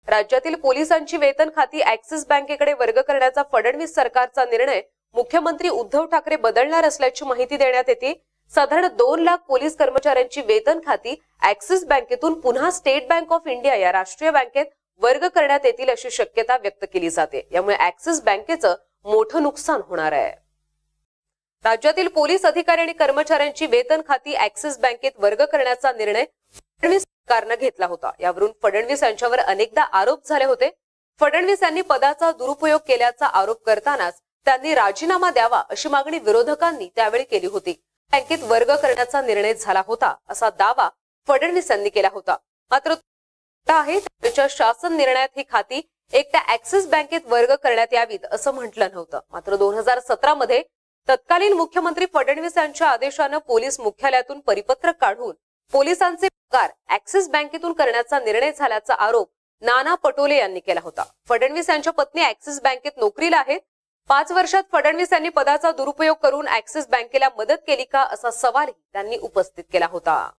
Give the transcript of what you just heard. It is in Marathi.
राज्यातील पोलिसांची वेतन खाती ऍक्सिस बँकेकडे वर्ग करण्याचा फडणवीस सरकारचा निर्णय मुख्यमंत्री उद्धव ठाकरे बदलणार असल्याची माहिती देण्यात येते। साधारण 2 लाख पोलीस कर्मचाऱ्यांची वेतन खाती ऍक्सिस बँकेतून पुन्हा स्टेट बँक ऑफ इंडिया या राष्ट्रीय बँकेत वर्ग करण्यात येतील अशी शक्यता व्यक्त केली जाते। यामुळे ऍक्सिस बँकेचं मोठं नुकसान होणार आहे। राज्यातील पोलीस अधिकारी आणि कर्मचाऱ्यांची वेतन खाती ऍक्सिस बँकेत वर्ग करण्याचा निर्णय फडणवीस सरकारने घेतला होता। यावरून फडणवीस यांच्यावर अनेकदा आरोप झाले होते। फडणवीस यांनी पदाचा दुरुपयोग केल्याचा आरोप करतानाच त्यांनी राजीनामा द्यावा अशी मागणी विरोधकांनी त्यावेळी केली होती। बँकेत वर्ग करण्याचा निर्णय झाला होता असा दावा फडणवीस यांनी केला होता। मात्र त्याच्या शासन निर्णयात ही खाती एकट्या ऍक्सिस बँकेत वर्ग करण्यात यावीत असं म्हटलं नव्हतं। मात्र 2017 मध्ये तत्कालीन मुख्यमंत्री फडणवीस यांच्या आदेशाने पोलीस मुख्यालयातून परिपत्रक काढून पोलिसांचे पगार ऍक्सिस बँकेतून करण्याचा निर्णय झाल्याचा आरोप नाना पटोले यांनी केला होता। फडणवीस यांच्या पत्नी ऍक्सिस बँकेत नोकरीला आहेत। 5 वर्षात फडणवीस यांनी पदाचा दुरुपयोग करून ऍक्सिस बँकेला मदत केली का असा सवालही त्यांनी उपस्थित केला होता।